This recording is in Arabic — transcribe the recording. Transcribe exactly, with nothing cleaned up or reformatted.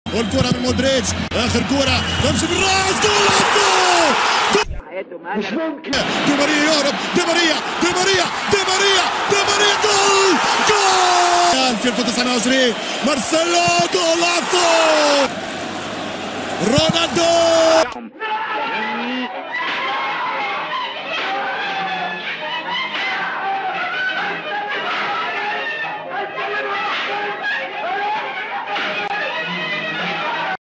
والكرة من مودريتش، اخر كرة تمشي بالراس، جول! مش ممكن. دي ماريا يهرب، دي ماريا دي ماريا دي ماريا دي ماريا جول! جول! في ألفين وتسعة وعشرين مارسيلو جولاتو! رونالدو!